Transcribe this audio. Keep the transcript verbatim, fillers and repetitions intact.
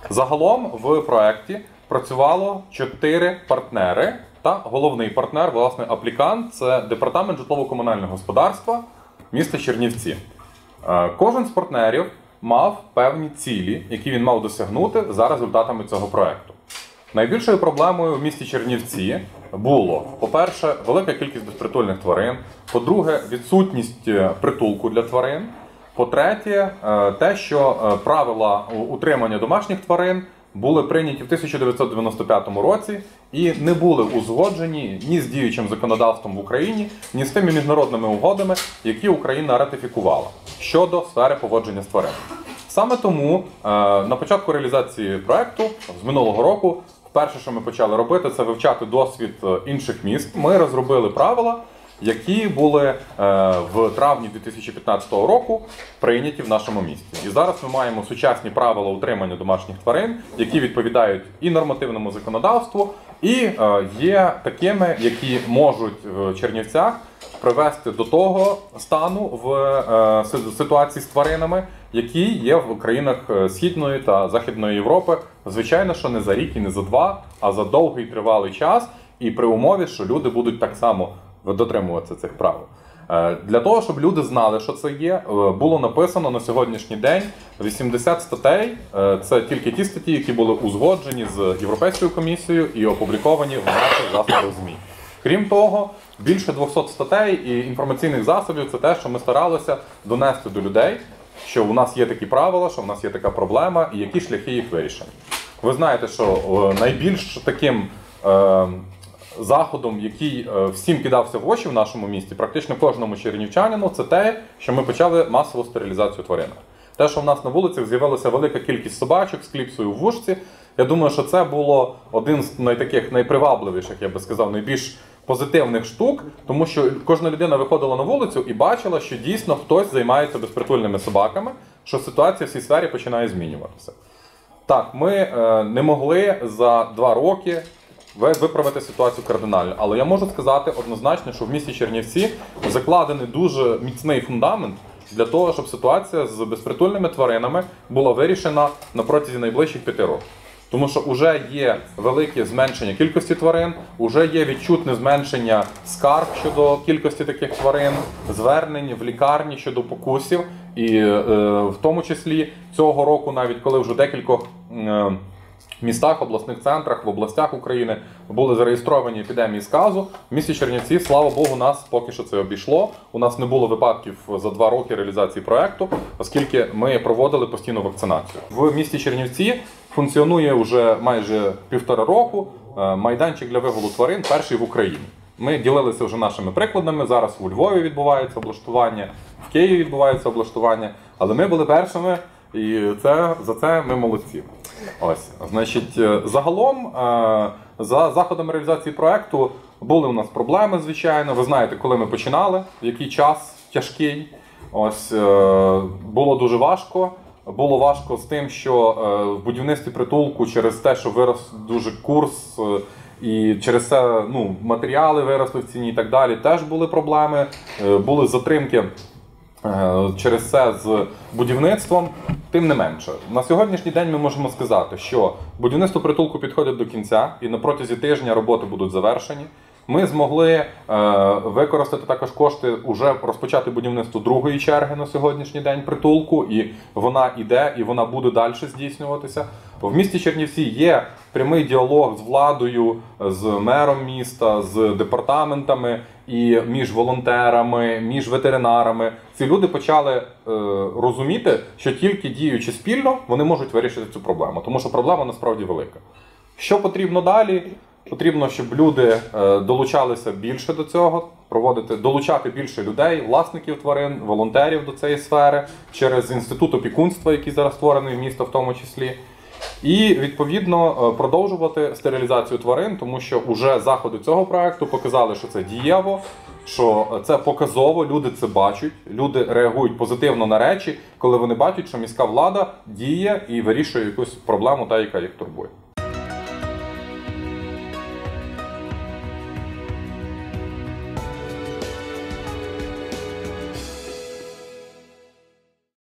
Загалом в проєкті працювало чотири партнери, та головний партнер, власне, аплікант – це Департамент житлово-комунального господарства міста Чернівці. Кожен з партнерів мав певні цілі, які він мав досягнути за результатами цього проєкту. Найбільшою проблемою в місті Чернівці було, по-перше, велика кількість безпритульних тварин, по-друге, відсутність притулку для тварин, по-третє, те, що правила утримання домашніх тварин були прийняті в тисяча дев'ятсот дев'яносто п'ятому році і не були узгоджені ні з діючим законодавством в Україні, ні з тими міжнародними угодами, які Україна ратифікувала щодо сфери поводження з тваринами. Саме тому на початку реалізації проєкту з минулого року перше, що ми почали робити, це вивчати досвід інших міст. Ми розробили правила, які були в травні дві тисячі п'ятнадцятого року прийняті в нашому місті. І зараз ми маємо сучасні правила утримання домашніх тварин, які відповідають і нормативному законодавству, і є такими, які можуть в Чернівцях привести до того стану в ситуації з тваринами, які є в країнах Східної та Західної Європи, звичайно, що не за рік і не за два, а за довгий тривалий час, і при умові, що люди будуть так само дотримуватися цих правил. Для того, щоб люди знали, що це є, було написано на сьогоднішній день вісімдесят статей. Це тільки ті статті, які були узгоджені з Європейською комісією і опубліковані в наших засобах ЗМІ. Крім того, більше двохсот статей і інформаційних засобів – це те, що ми старалися донести до людей, що у нас є такі правила, що у нас є така проблема і які шляхи їх вирішення. Ви знаєте, що найбільш таким е, заходом, який всім кидався в очі в нашому місті, практично кожному чернівчанину, це те, що ми почали масову стерилізацію тварин. Те, що в нас на вулицях з'явилася велика кількість собачок з кліпсою в вушці, я думаю, що це було один з найтаких найпривабливіших, я би сказав, найбільш позитивних штук, тому що кожна людина виходила на вулицю і бачила, що дійсно хтось займається безпритульними собаками, що ситуація в цій сфері починає змінюватися. Так, ми е, не могли за два роки виправити ситуацію кардинально, але я можу сказати однозначно, що в місті Чернівці закладений дуже міцний фундамент для того, щоб ситуація з безпритульними тваринами була вирішена на протязі найближчих п'яти років. Тому що вже є велике зменшення кількості тварин, вже є відчутне зменшення скарг щодо кількості таких тварин, звернень в лікарні щодо покусів. І е, в тому числі цього року, навіть коли вже в декількох е, містах, обласних центрах, в областях України були зареєстровані епідемії сказу, в місті Чернівці, слава Богу, нас поки що це обійшло. У нас не було випадків за два роки реалізації проєкту, оскільки ми проводили постійну вакцинацію. В місті Чернівці функціонує вже майже півтора року майданчик для вигулу тварин, перший в Україні. Ми ділилися вже нашими прикладами, зараз у Львові відбувається облаштування, в Києві відбувається облаштування, але ми були першими, і це, за це ми молодці. Ось, значить, загалом, за заходами реалізації проєкту були у нас проблеми, звичайно. Ви знаєте, коли ми починали, в який час тяжкий. Ось, було дуже важко. Було важко з тим, що в будівництві притулку через те, що вирос дуже курс, і через це ну, матеріали виросли в ціні і так далі, теж були проблеми. Були затримки через це з будівництвом. Тим не менше, на сьогоднішній день ми можемо сказати, що будівництво притулку підходить до кінця і на протязі тижня роботи будуть завершені. Ми змогли е, використати також кошти, уже розпочати будівництво другої черги на сьогоднішній день притулку, і вона йде, і вона буде далі здійснюватися. В місті Чернівці є прямий діалог з владою, з мером міста, з департаментами і між волонтерами, між ветеринарами. Ці люди почали е, розуміти, що тільки діючи спільно, вони можуть вирішити цю проблему, тому що проблема насправді велика. Що потрібно далі? Потрібно, щоб люди долучалися більше до цього, проводити, долучати більше людей, власників тварин, волонтерів до цієї сфери, через інститут опікунства, який зараз створений в місто в тому числі. І, відповідно, продовжувати стерилізацію тварин, тому що вже заходи цього проєкту показали, що це дієво, що це показово, люди це бачать, люди реагують позитивно на речі, коли вони бачать, що міська влада діє і вирішує якусь проблему, та, яка їх турбує.